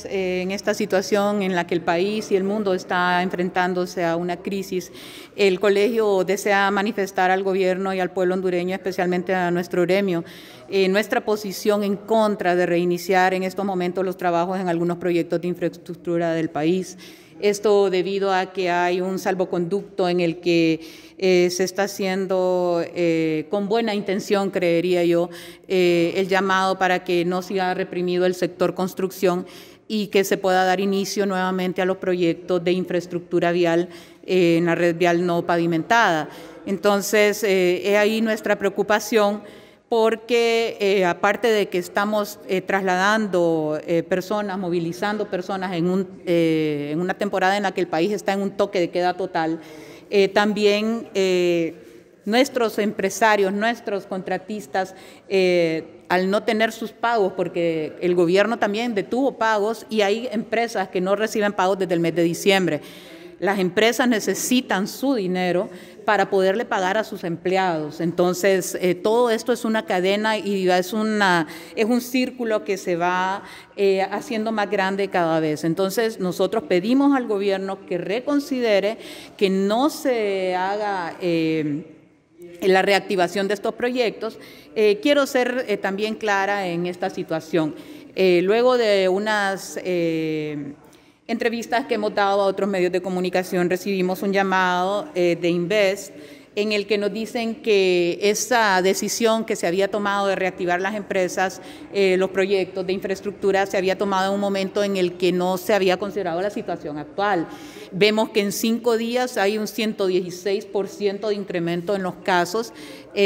días, en esta situación en la que el país y el mundo está enfrentándose a una crisis, el colegio desea manifestar al gobierno y al pueblo hondureño, especialmente a nuestro gremio, nuestra posición en contra de reiniciar en estos momentos los trabajos en algunos proyectos de infraestructura del país. Esto debido a que hay un salvoconducto en el que se está haciendo con buena intención, creería yo, el llamado para que no siga reprimido el sector construcción y que se pueda dar inicio nuevamente a los proyectos de infraestructura vial en la red vial no pavimentada. Entonces, es ahí nuestra preocupación, porque aparte de que estamos trasladando personas, movilizando personas en una temporada en la que el país está en un toque de queda total, también nuestros empresarios, nuestros contratistas, al no tener sus pagos, porque el gobierno también detuvo pagos y hay empresas que no reciben pagos desde el mes de diciembre. Las empresas necesitan su dinero para poderle pagar a sus empleados. Entonces, todo esto es una cadena y es un círculo que se va haciendo más grande cada vez. Entonces, nosotros pedimos al gobierno que reconsidere, que no se haga la reactivación de estos proyectos. Quiero ser también clara en esta situación. Luego de unas entrevistas que hemos dado a otros medios de comunicación, recibimos un llamado de Invest en el que nos dicen que esa decisión que se había tomado de reactivar las empresas, los proyectos de infraestructura, se había tomado en un momento en el que no se había considerado la situación actual. Vemos que en 5 días hay un 116% de incremento en los casos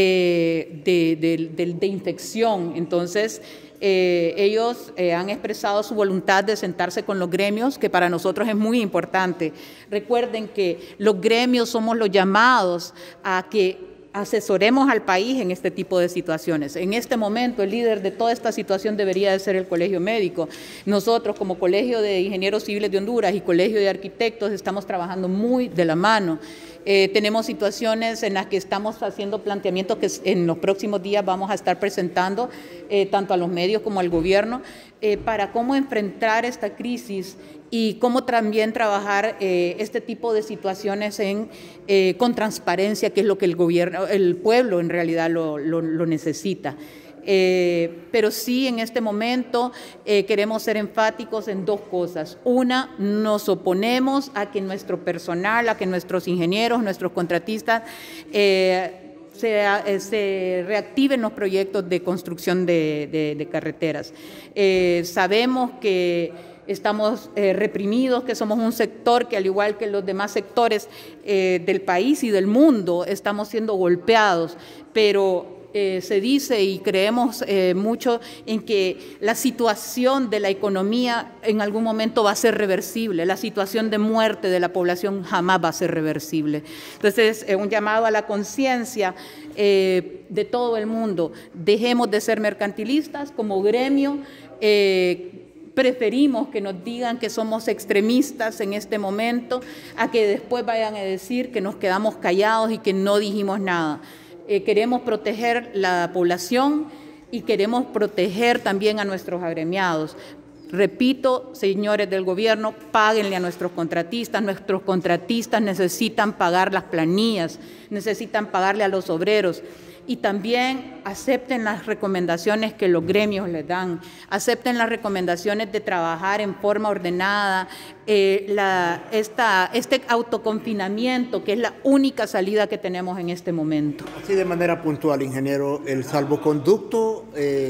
de infección. Entonces, ellos han expresado su voluntad de sentarse con los gremios, que para nosotros es muy importante. Recuerden que los gremios somos los llamados a que asesoremos al país en este tipo de situaciones. En este momento, el líder de toda esta situación debería de ser el Colegio Médico. Nosotros, como Colegio de Ingenieros Civiles de Honduras y Colegio de Arquitectos, estamos trabajando muy de la mano. Tenemos situaciones en las que estamos haciendo planteamientos que en los próximos días vamos a estar presentando tanto a los medios como al gobierno para cómo enfrentar esta crisis y cómo también trabajar este tipo de situaciones con transparencia, que es lo que el pueblo en realidad lo necesita. Pero sí, en este momento queremos ser enfáticos en 2 cosas. Una, nos oponemos a que nuestro personal, a que nuestros ingenieros, nuestros contratistas se reactiven los proyectos de construcción de carreteras. Sabemos que estamos reprimidos, que somos un sector que, al igual que los demás sectores del país y del mundo, estamos siendo golpeados, pero se dice y creemos mucho en que la situación de la economía en algún momento va a ser reversible, la situación de muerte de la población jamás va a ser reversible. Entonces, un llamado a la conciencia de todo el mundo: dejemos de ser mercantilistas como gremio. Preferimos que nos digan que somos extremistas en este momento a que después vayan a decir que nos quedamos callados y que no dijimos nada. Queremos proteger la población y queremos proteger también a nuestros agremiados. Repito, señores del gobierno, páguenle a nuestros contratistas necesitan pagar las planillas, necesitan pagarle a los obreros. Y también acepten las recomendaciones que los gremios les dan, acepten las recomendaciones de trabajar en forma ordenada, este autoconfinamiento, que es la única salida que tenemos en este momento. Así de manera puntual, ingeniero, el salvoconducto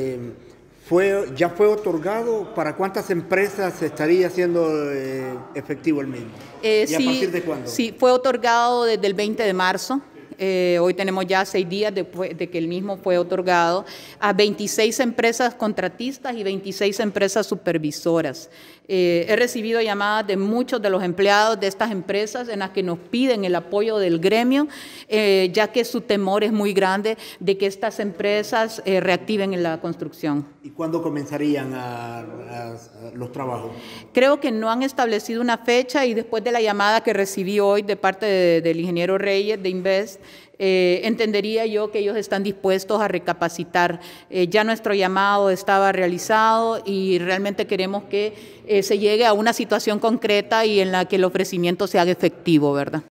ya fue otorgado. ¿Para cuántas empresas estaría siendo efectivo el mismo? ¿Y a partir de cuándo? Sí, fue otorgado desde el 20 de marzo. Hoy tenemos ya 6 días después de que el mismo fue otorgado a 26 empresas contratistas y 26 empresas supervisoras. He recibido llamadas de muchos de los empleados de estas empresas en las que nos piden el apoyo del gremio, ya que su temor es muy grande de que estas empresas reactiven en la construcción. ¿Y cuándo comenzarían los trabajos? Creo que no han establecido una fecha, y después de la llamada que recibí hoy de parte del ingeniero Reyes de Invest, entendería yo que ellos están dispuestos a recapacitar. Ya nuestro llamado estaba realizado y realmente queremos que se llegue a una situación concreta y en la que el ofrecimiento se haga efectivo, ¿verdad?